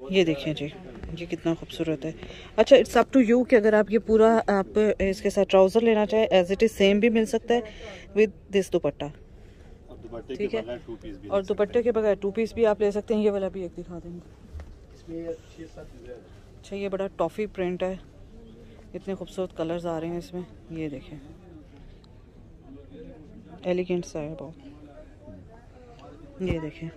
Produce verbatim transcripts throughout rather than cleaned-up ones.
ये देखिए जी, ये कितना खूबसूरत है। अच्छा, इट्स अप टू यू कि अगर आप ये पूरा आप इसके साथ ट्राउज़र लेना चाहे एज इट इज़ सेम भी मिल सकता है विद दिस दुपट्टा, ठीक है। और दुपट्टे के बगैर टू पीस भी आप ले सकते हैं। ये वाला भी एक दिखा देंगे। अच्छा, ये बड़ा टॉफ़ी प्रिंट है, इतने खूबसूरत कलर्स आ रहे हैं इसमें। ये देखें, एलिगेंट सा है बहुत। ये देखें,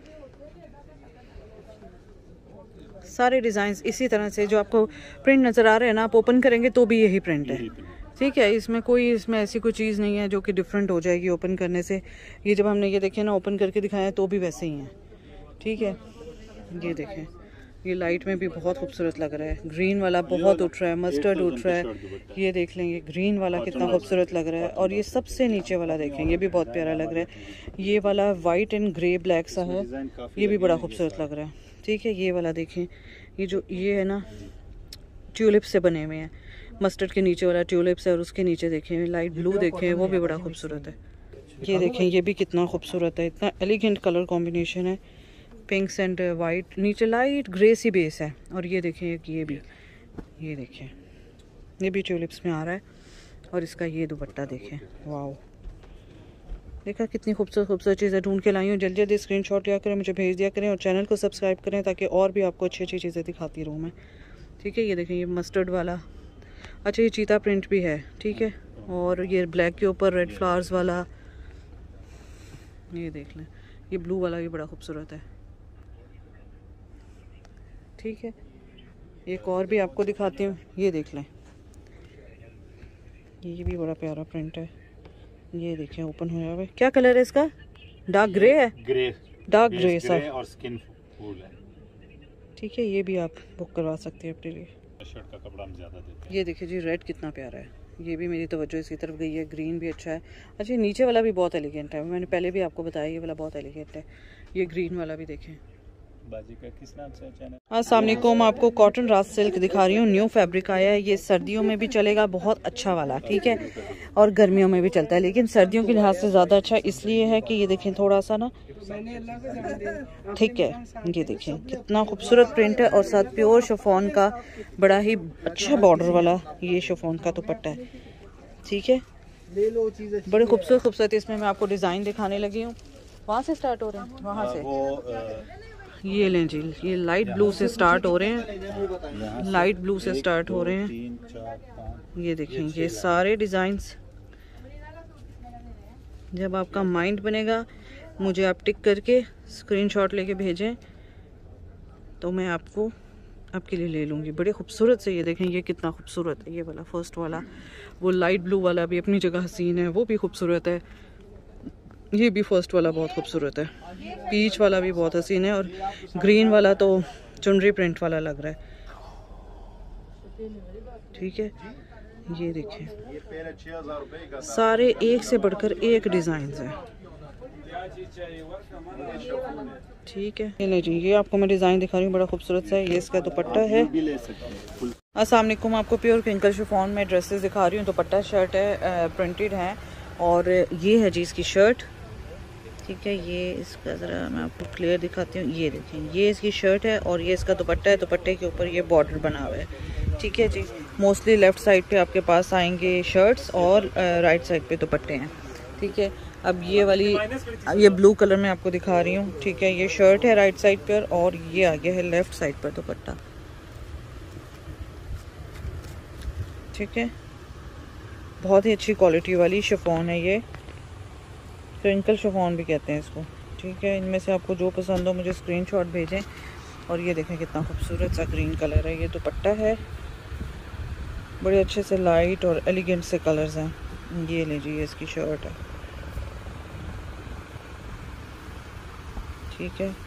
सारे डिज़ाइंस इसी तरह से जो आपको प्रिंट नज़र आ रहे हैं ना, आप ओपन करेंगे तो भी यही प्रिंट है, ठीक है। इसमें कोई इसमें ऐसी कोई चीज़ नहीं है जो कि डिफरेंट हो जाएगी ओपन करने से। ये जब हमने ये देखे ना ओपन करके दिखाया तो भी वैसे ही हैं, ठीक है। ये देखें, ये लाइट में भी बहुत खूबसूरत लग रहा है। ग्रीन वाला बहुत उठ रहा है, मस्टर्ड उठ रहा है। ये देख लें, ये ग्रीन वाला कितना खूबसूरत लग रहा है। और ये सबसे नीचे वाला देखें, ये भी बहुत प्यारा लग रहा है। ये वाला वाइट एंड ग्रे ब्लैक सा है, ये भी बड़ा खूबसूरत लग रहा है, ठीक है। ये वाला देखें, ये जो ये है ना ट्यूलिप से बने हुए हैं, मस्टर्ड के नीचे वाला ट्यूलिप्स है और उसके नीचे देखें लाइट ब्लू देखें, वो भी बड़ा खूबसूरत है। ये देखें, ये भी कितना खूबसूरत है, इतना एलिगेंट कलर कॉम्बिनेशन है, पिंक्स एंड वाइट, नीचे लाइट ग्रे सी बेस है। और ये देखें एक ये भी, ये देखें, ये भी ट्यूलिप्स में आ रहा है। और इसका ये दुपट्टा देखें, वाओ, देखा कितनी खूबसूरत खूबसूरत चीज़ें ढूंढ के लाई हूँ। जल्दी जल्दी स्क्रीनशॉट लिया करें, मुझे भेज दिया करें और चैनल को सब्सक्राइब करें ताकि और भी आपको अच्छी अच्छी चीज़ें दिखाती रहूँ मैं, ठीक है। ये देखें, ये मस्टर्ड वाला, अच्छा ये चीता प्रिंट भी है, ठीक है। और ये ब्लैक के ऊपर रेड फ्लावर्स वाला, ये देख लें, ये ब्लू वाला भी बड़ा खूबसूरत है, ठीक है। एक और भी आपको दिखाती हूँ, ये देख लें, ये भी बड़ा प्यारा प्रिंट है। ये देखिए ओपन हुआ है, क्या कलर है इसका? डार्क ग्रे है, ग्रे डार्क ग्रे सा और स्किन फूल है, ठीक है। ये भी आप बुक करवा सकते हैं अपने लिए। शर्ट का कपड़ा हम ज़्यादा देते हैं। ये देखिए जी, रेड कितना प्यारा है, ये भी मेरी तवज्जो इसकी तरफ गई है। ग्रीन भी अच्छा है। अच्छा, नीचे वाला भी बहुत एलिगेंट है, मैंने पहले भी आपको बताया ये वाला बहुत एलिगेंट है। ये ग्रीन वाला भी देखें। बाजी का किस नाम से चैनल? अस्सलाम वालेकुम, आपको कॉटन रात सिल्क दिखा रही हूँ, न्यू फैब्रिक आया है। ये सर्दियों में भी चलेगा, बहुत अच्छा वाला, ठीक है। और गर्मियों में भी चलता है, लेकिन सर्दियों के लिहाज से ज़्यादा अच्छा इसलिए है कि ये देखें थोड़ा सा ना, ठीक है। ये देखें कितना खूबसूरत प्रिंट है और साथ प्योर शिफॉन का बड़ा ही अच्छा बॉर्डर वाला ये शिफॉन का दुपट्टा है, ठीक है। बड़े खूबसूरत खूबसूरत इसमें मैं आपको डिज़ाइन दिखाने लगी हूँ। वहाँ से स्टार्ट हो रहे हैं, वहाँ से ये लें जी, ये लाइट ब्लू से स्टार्ट हो रहे हैं, लाइट ब्लू से स्टार्ट हो रहे हैं। ये देखें, ये सारे डिज़ाइंस, जब आपका माइंड बनेगा मुझे आप टिक करके स्क्रीनशॉट लेके भेजें तो मैं आपको आपके लिए ले लूँगी। बड़े खूबसूरत से, ये देखें, ये कितना खूबसूरत है। ये वाला फर्स्ट वाला, वो लाइट ब्लू वाला भी अपनी जगह हसीन है, वो भी खूबसूरत है। ये भी फर्स्ट वाला बहुत खूबसूरत है, पीच वाला भी बहुत हसीन है। और ग्रीन वाला तो चुनरी प्रिंट वाला लग रहा है, ठीक है। ये देखें, सारे एक से बढ़कर एक डिज़ाइन है, ठीक है। नहीं जी, ये आपको मैं डिज़ाइन दिखा रही हूँ, बड़ा खूबसूरत सा है। ये इसका दुपट्टा है। अस्सलाम वालेकुम, आपको प्योर क्रिंकल शिफॉन में ड्रेसेस दिखा रही हूँ। दुपट्टा शर्ट है, प्रिंटेड है। और ये है जी इसकी शर्ट, ठीक है। ये इसका ज़रा मैं आपको क्लियर दिखाती हूँ। ये देखें, ये इसकी शर्ट है और ये इसका दुपट्टा है। दुपट्टे के ऊपर ये बॉर्डर बना हुआ है, ठीक है जी। मोस्टली लेफ़्ट साइड पे आपके पास आएंगे शर्ट्स और राइट साइड पे दुपट्टे हैं, ठीक है। अब ये वाली, ये ब्लू कलर में आपको दिखा रही हूँ, ठीक है। ये शर्ट है राइट साइड पर और ये आगे है लेफ़्ट साइड पर दुपट्टा, ठीक है। बहुत ही अच्छी क्वालिटी वाली शिफॉन है, ये क्रिंकल शिफॉन भी कहते हैं इसको, ठीक है। इनमें से आपको जो पसंद हो मुझे स्क्रीनशॉट भेजें। और ये देखें कितना खूबसूरत सा ग्रीन कलर है, ये दुपट्टा है। बड़े अच्छे से लाइट और एलिगेंट से कलर्स हैं। ये लीजिए, ये इसकी शर्ट है, ठीक है।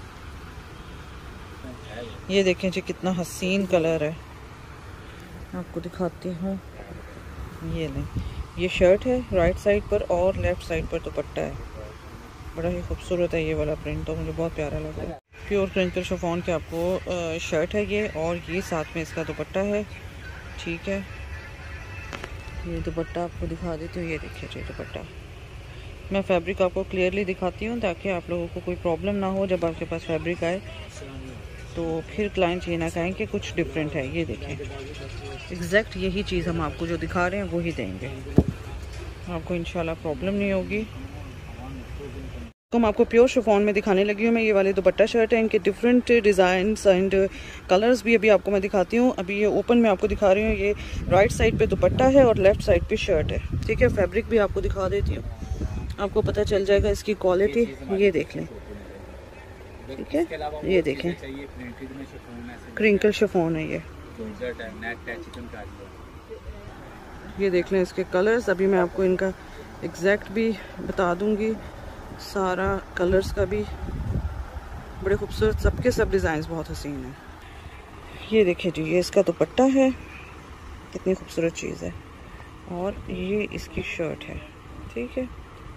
ये देखें जी कितना हसीन कलर है, आपको दिखाती हूँ। ये लें, ये शर्ट है राइट साइड पर और लेफ़्ट साइड पर दुपट्टा है। बड़ा ही खूबसूरत है ये वाला प्रिंट, तो मुझे बहुत प्यारा लगा है। प्योर क्रिंकल शिफॉन के आपको शर्ट है ये, और ये साथ में इसका दुपट्टा है, ठीक है। ये दुपट्टा आपको दिखा देती हूँ, ये देखिए जी दुपट्टा। मैं फैब्रिक आपको क्लियरली दिखाती हूँ ताकि आप लोगों को कोई प्रॉब्लम ना हो जब आपके पास फैब्रिक आए। तो फिर क्लाइंट ये ना कहें कि कुछ डिफरेंट है। ये देखें, एग्जैक्ट यही चीज़ हम आपको जो दिखा रहे हैं वही देंगे, आपको इंशाल्लाह प्रॉब्लम नहीं होगी। तो हम आपको प्योर शिफॉन में दिखाने लगी हूँ मैं। ये वाले दुपट्टा शर्ट है, इनके डिफरेंट डिज़ाइंस एंड कलर्स भी अभी आपको मैं दिखाती हूँ। अभी ये ओपन में आपको दिखा रही हूँ। ये राइट साइड पे दुपट्टा है और लेफ्ट साइड पे शर्ट है, ठीक है। फैब्रिक भी आपको दिखा देती हूँ, आपको पता चल जाएगा इसकी क्वालिटी। ये देख लें, ठीक है, ये देखें, क्रिंकल शिफॉन है ये। ये देख लें इसके कलर्स। अभी मैं आपको इनका एग्जैक्ट भी बता दूंगी, सारा कलर्स का भी। बड़े खूबसूरत, सबके सब डिज़ाइंस बहुत हसीन है। ये देखिए जी, ये इसका दुपट्टा है, कितनी खूबसूरत चीज़ है, और ये इसकी शर्ट है, ठीक है।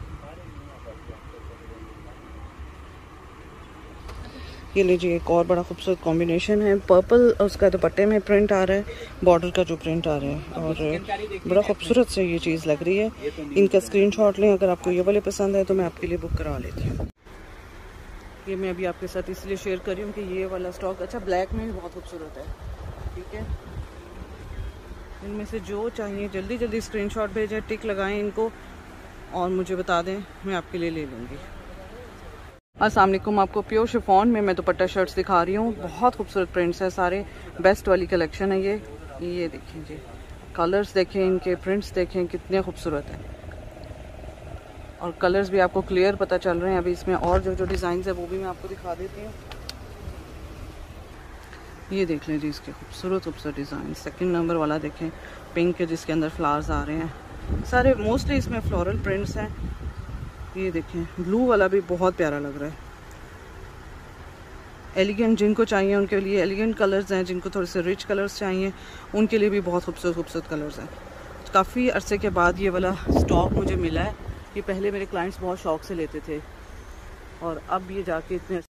ये लीजिए, एक और बड़ा खूबसूरत कॉम्बिनेशन है। पर्पल उसका दुपट्टे में प्रिंट आ रहा है, बॉर्डर का जो प्रिंट आ रहा है, और बड़ा खूबसूरत से ये चीज़ लग रही है। इनका स्क्रीनशॉट लें, अगर आपको ये वाले पसंद है तो मैं आपके लिए बुक करा लेती हूँ। ये मैं अभी आपके साथ इसलिए शेयर कर रही हूँ कि ये वाला स्टॉक, अच्छा ब्लैक में भी बहुत खूबसूरत है, ठीक है। इनमें से जो चाहिए जल्दी जल्दी स्क्रीनशॉट भेजें, टिक लगाएं इनको और मुझे बता दें, मैं आपके लिए ले लूँगी। अस्सलाम वालेकुम, आपको प्योर शिफॉन में मैं दुपट्टा शर्ट्स दिखा रही हूँ। बहुत खूबसूरत प्रिंट्स हैं, सारे बेस्ट वाली कलेक्शन है ये। ये देखिए जी, कलर्स देखें, इनके प्रिंट्स देखें कितने खूबसूरत हैं, और कलर्स भी आपको क्लियर पता चल रहे हैं। अभी इसमें और जो जो डिज़ाइन है वो भी मैं आपको दिखा देती हूँ। ये देख लें जी, इसके खूबसूरत खूबसूरत डिज़ाइन। सेकंड नंबर वाला देखें, पिंक है जिसके अंदर फ्लावर्स आ रहे हैं, सारे मोस्टली इसमें फ्लोरल प्रिंट्स हैं। ये देखें, ब्लू वाला भी बहुत प्यारा लग रहा है। एलिगेंट जिनको चाहिए उनके लिए एलिगेंट कलर्स हैं, जिनको थोड़े से रिच कलर्स चाहिए उनके लिए भी बहुत खूबसूरत खूबसूरत कलर्स हैं। काफ़ी अरसे के बाद ये वाला स्टॉक मुझे मिला है। ये पहले मेरे क्लाइंट्स बहुत शौक से लेते थे, और अब ये जाके इतने